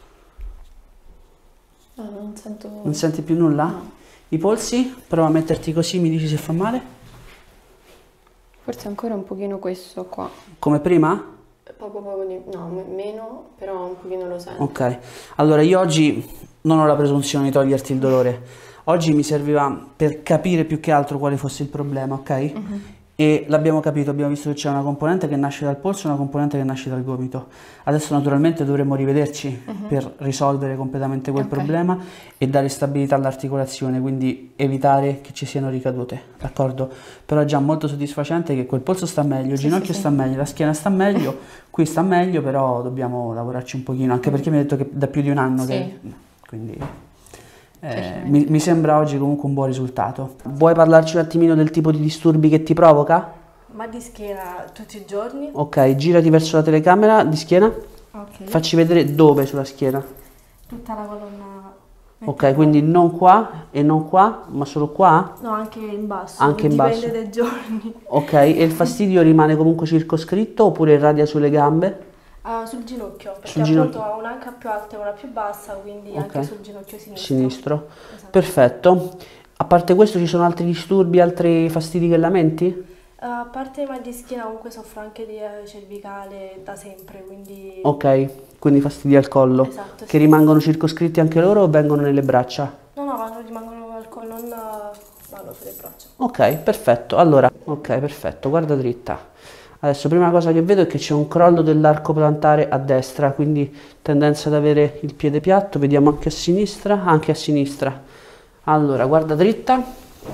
Non sento... Non senti più nulla? No. I polsi? Prova a metterti così, mi dici se fa male? Forse ancora un pochino questo qua. Come prima? Poco di... no, meno, però un pochino lo sento. Ok, allora io oggi non ho la presunzione di toglierti il dolore. Oggi mi serviva per capire più che altro quale fosse il problema, ok? E l'abbiamo capito, abbiamo visto che c'è una componente che nasce dal polso e una componente che nasce dal gomito. Adesso naturalmente dovremmo rivederci per risolvere completamente quel problema e dare stabilità all'articolazione, quindi evitare che ci siano ricadute, d'accordo? Però è già molto soddisfacente che quel polso sta meglio, il ginocchio sta meglio, la schiena sta meglio, qui sta meglio, però dobbiamo lavorarci un pochino, anche perché mi hai detto che da più di un anno che... Quindi... mi sembra oggi comunque un buon risultato. Vuoi parlarci un attimino del tipo di disturbi che ti provoca? Mal di schiena tutti i giorni. Ok, girati verso la telecamera di schiena. Ok. Facci vedere dove sulla schiena. Tutta la colonna. Ok, quindi non qua e non qua, ma solo qua? No, anche in basso. Anche in basso. Dipende dai giorni. Ok, e il fastidio rimane comunque circoscritto oppure irradia sulle gambe? Sul ginocchio, perché Sul appunto ginocchio. ho un'anca più alta e una più bassa, quindi anche Ok. sul ginocchio sinistro. Sinistro. Esatto. Perfetto. A parte questo ci sono altri disturbi, altri fastidi che lamenti? A parte il mal di schiena, comunque soffro anche di cervicale da sempre, quindi... Ok, quindi fastidi al collo. Esatto, Che sì. rimangono circoscritti anche loro o vengono nelle braccia? No, rimangono al collo, non vanno sulle braccia. Ok, perfetto. Allora, ok, perfetto, guarda dritta. Adesso, prima cosa che vedo è che c'è un crollo dell'arco plantare a destra, quindi tendenza ad avere il piede piatto. Vediamo anche a sinistra, anche a sinistra. Allora, guarda dritta.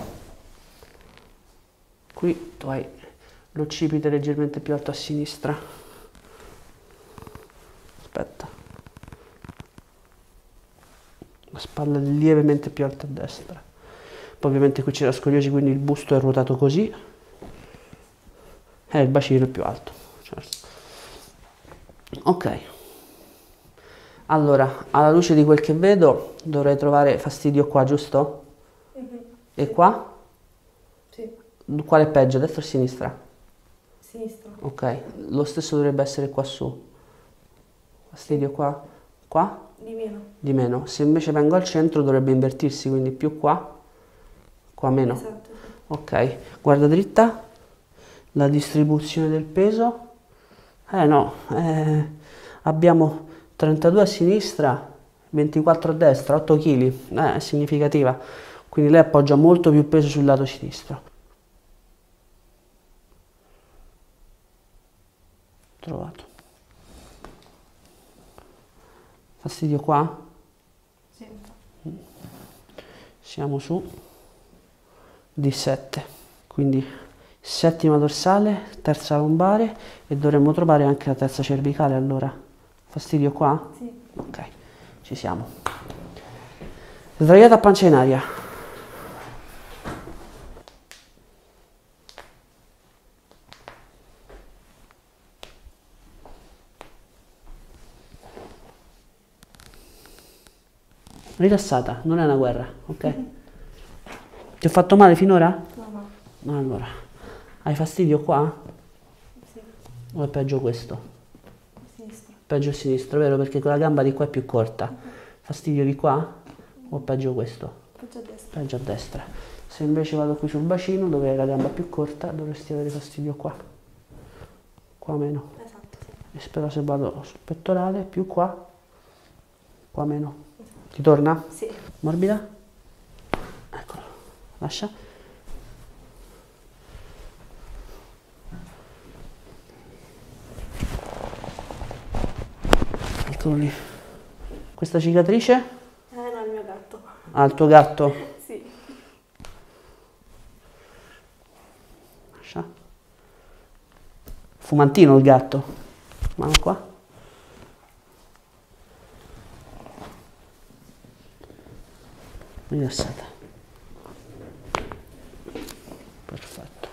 Qui tu hai l'occipite leggermente più alto a sinistra. Aspetta. La spalla lievemente più alta a destra. Poi ovviamente qui c'è la scoliosi, quindi il busto è ruotato così. Il bacino è più alto, certo. Ok, allora alla luce di quel che vedo dovrei trovare fastidio qua, giusto? E qua? Sì, Quale è peggio, destra o sinistra? sinistra. Ok, lo stesso dovrebbe essere qua su. Fastidio qua? Qua? Di meno. Di meno. Se invece vengo al centro dovrebbe invertirsi, quindi più qua, qua meno. Esatto. Sì. Ok, guarda dritta. La distribuzione del peso, abbiamo 32 a sinistra, 24 a destra, 8 kg, è significativa, quindi lei appoggia molto più peso sul lato sinistro. Trovato. Fastidio qua? Sì. Siamo su D7, quindi settima dorsale, terza lombare e dovremmo trovare anche la terza cervicale allora. Fastidio qua? Sì. Ok, ci siamo. Sdraiata a pancia in aria. Rilassata, non è una guerra, ok? Ti ho fatto male finora? No. Allora. Hai fastidio qua? Sì. O è peggio questo? Sinistra. Peggio il sinistro, vero? Perché quella gamba di qua è più corta. Fastidio di qua? O peggio questo? Peggio a destra. Peggio a destra. Se invece vado qui sul bacino, dove hai la gamba più corta, dovresti avere fastidio qua. Qua meno. Esatto, sì. E però se vado sul pettorale, più qua, qua meno. Ti torna? Sì. Morbida? Eccolo. Lascia. Eccolo lì. Questa cicatrice? No, il mio gatto. Ah, il tuo gatto? Sì. Lascia. Fumantino il gatto. Mano qua. Rilassata. Perfetto.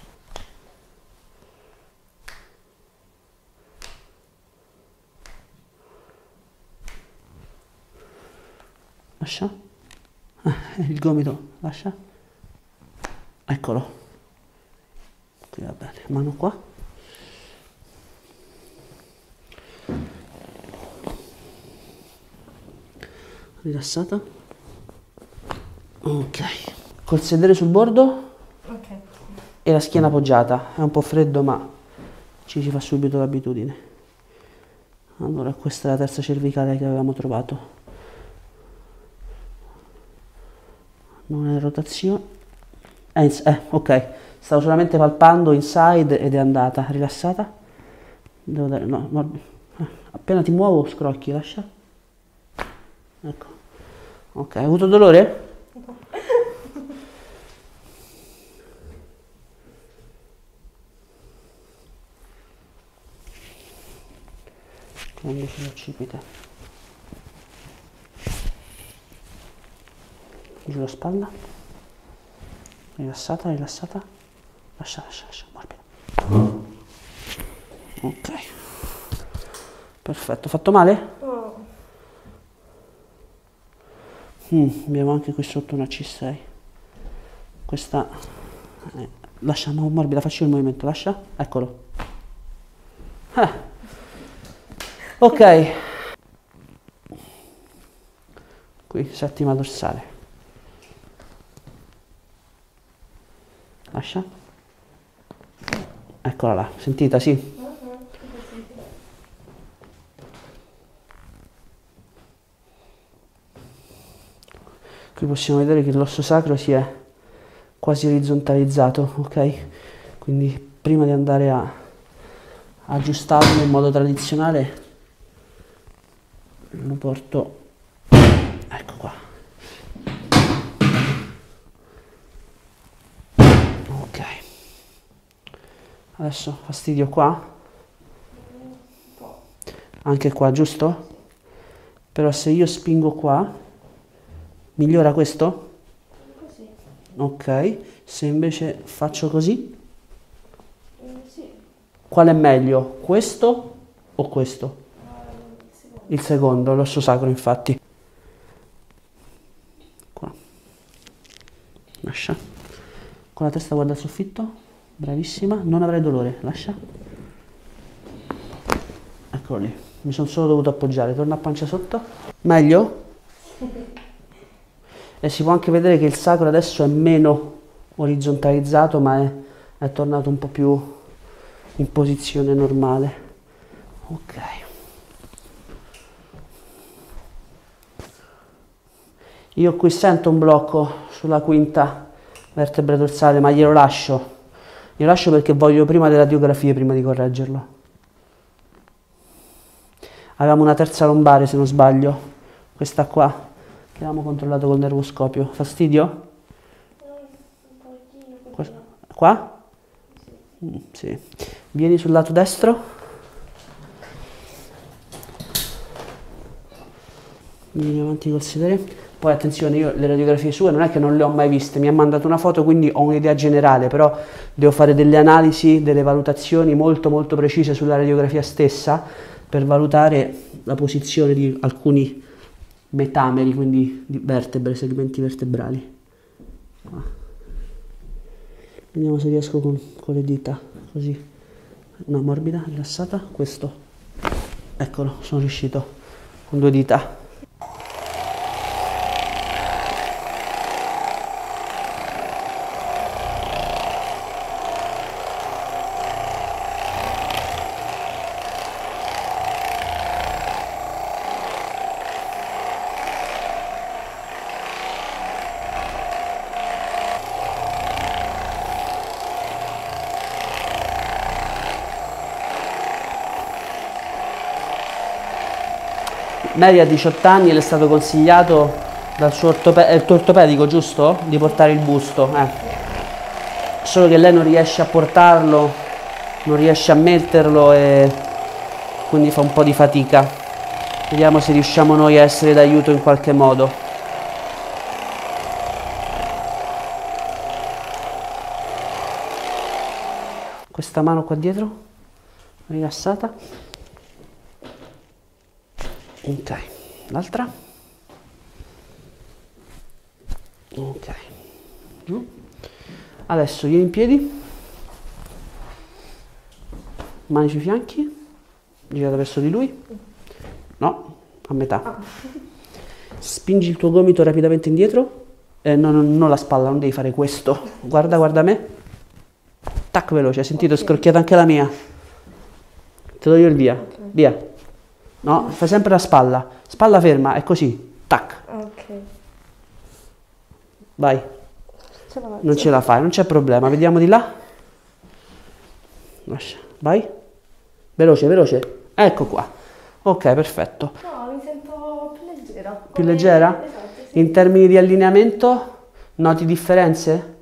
Lascia. Il gomito, lascia. Eccolo. Qui va bene. Mano qua. Rilassata. Ok. Col sedere sul bordo. Ok. E la schiena appoggiata. È un po' freddo, ma ci fa subito l'abitudine. Allora, questa è la terza cervicale che avevamo trovato. Non è rotazione. Ok. Stavo solamente palpando inside ed è andata. Rilassata. Devo dare. No. Appena ti muovo, scrocchi, lascia. Ecco. Ok, hai avuto dolore? Prendici l'occipite. Giù la spalla. Rilassata, rilassata. Lascia, morbida. Ok. Perfetto, fatto male? Abbiamo anche qui sotto una C6. Questa lasciamo morbida, faccio il movimento, lascia, eccolo. Ok, qui settima dorsale, lascia, eccola là, sentita, sì? Qui possiamo vedere che l'osso sacro si è quasi orizzontalizzato, ok? Quindi prima di andare a aggiustarlo in modo tradizionale lo porto, ecco qua. Ok. Adesso fastidio qua? Anche qua, giusto? Però se io spingo qua, migliora questo? Così. Ok, se invece faccio così? Sì. Qual è meglio? Questo o questo? Il secondo, l'osso sacro infatti. Qua. Lascia. Con la testa guarda il soffitto. Bravissima. Non avrai dolore. Lascia. Eccolo lì. Mi sono solo dovuto appoggiare. Torna a pancia sotto. Meglio? E si può anche vedere che il sacro adesso è meno orizzontalizzato, ma è tornato un po' più in posizione normale. Ok. Io qui sento un blocco sulla quinta vertebra dorsale, ma glielo lascio. Glielo lascio perché voglio prima le radiografie, prima di correggerlo. Avevamo una terza lombare, se non sbaglio. Questa qua, che avevamo controllato col nervoscopio. Fastidio? Qua? Sì. Vieni sul lato destro. Vieni avanti col sedere. Poi attenzione, io le radiografie sue non è che non le ho mai viste, mi ha mandato una foto, quindi ho un'idea generale, però devo fare delle analisi, delle valutazioni molto molto precise sulla radiografia stessa per valutare la posizione di alcuni metameri, quindi di vertebre, segmenti vertebrali. Qua. Vediamo se riesco con le dita, così, una morbida, rilassata, questo, eccolo, sono riuscito, con 2 dita. Mary ha 18 anni e le è stato consigliato dal suo il tuo ortopedico, giusto? Di portare il busto. Solo che lei non riesce a portarlo, non riesce a metterlo e quindi fa un po' di fatica. Vediamo se riusciamo noi a essere d'aiuto in qualche modo. Questa mano qua dietro, rilassata. Ok, l'altra. Ok, giù. Adesso vieni in piedi, mani sui fianchi, girata verso di lui. No, a metà. Spingi il tuo gomito rapidamente indietro. No, non la spalla, non devi fare questo. Guarda, guarda me. Tac, veloce, hai sentito? È scrocchiata anche la mia. Te do io il via. Via. No, fai sempre la spalla. Spalla ferma, è così. Tac. Ok. Vai. Non ce la fai, non c'è problema. Vediamo di là. Lascia. Vai. Veloce, veloce. Ecco qua. Ok, perfetto. No, mi sento più leggera. Più leggera? Esatto, sì. In termini di allineamento, noti differenze?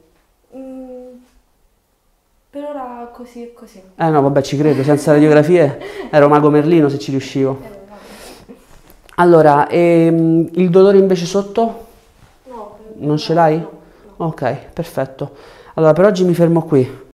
Per ora così e così. No, vabbè, ci credo, senza radiografie ero Mago Merlino se ci riuscivo. Allora, il dolore invece sotto? No, Non ce l'hai? no. Ok, perfetto. Allora, per oggi mi fermo qui.